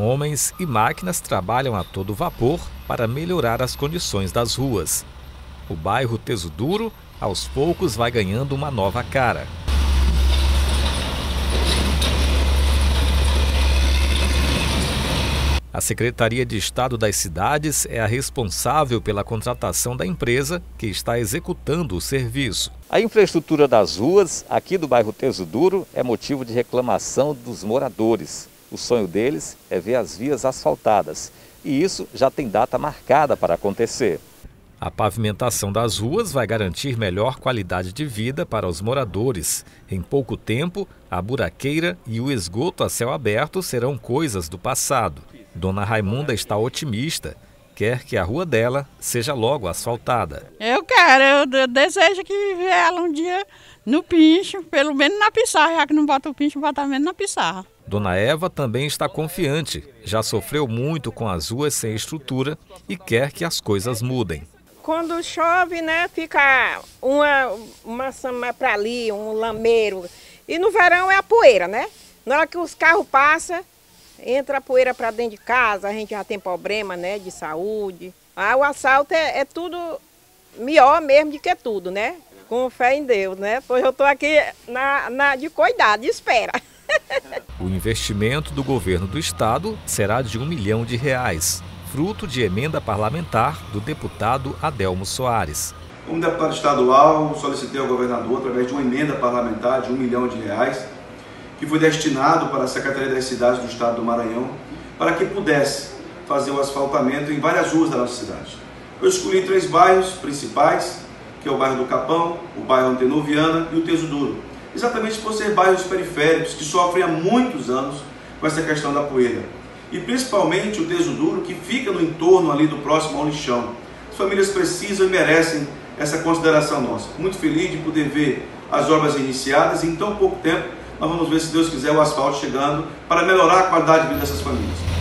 Homens e máquinas trabalham a todo vapor para melhorar as condições das ruas. O bairro Teso Duro, aos poucos, vai ganhando uma nova cara. A Secretaria de Estado das Cidades é a responsável pela contratação da empresa que está executando o serviço. A infraestrutura das ruas aqui do bairro Teso Duro é motivo de reclamação dos moradores. O sonho deles é ver as vias asfaltadas e isso já tem data marcada para acontecer. A pavimentação das ruas vai garantir melhor qualidade de vida para os moradores. Em pouco tempo, a buraqueira e o esgoto a céu aberto serão coisas do passado. Dona Raimunda está otimista. Quer que a rua dela seja logo asfaltada. Eu quero, eu desejo que veja ela um dia no pincho, pelo menos na pissarra, já que não bota o pincho, bota menos na pissarra. Dona Eva também está confiante. Já sofreu muito com as ruas sem estrutura e quer que as coisas mudem. Quando chove, né, fica uma samba para ali, um lameiro. E no verão é a poeira, né? Na hora que os carros passam, entra a poeira para dentro de casa, a gente já tem problema, né, de saúde. O asfalto é tudo melhor mesmo do que tudo, né? Com fé em Deus, né? Pois eu estou aqui de cuidado, de espera. O investimento do governo do estado será de R$1 milhão, fruto de emenda parlamentar do deputado Adelmo Soares. Como deputado estadual, solicitei ao governador, através de uma emenda parlamentar de R$1 milhão, que foi destinado para a Secretaria das Cidades do Estado do Maranhão, para que pudesse fazer o asfaltamento em várias ruas da nossa cidade. Eu escolhi 3 bairros principais, que é o bairro do Capão, o bairro Antenoviana e o Teso Duro, exatamente por ser bairros periféricos que sofrem há muitos anos com essa questão da poeira. E principalmente o Teso Duro, que fica no entorno ali do próximo ao lixão. As famílias precisam e merecem essa consideração nossa. Muito feliz de poder ver as obras iniciadas e em tão pouco tempo nós vamos ver, se Deus quiser, o asfalto chegando para melhorar a qualidade de vida dessas famílias.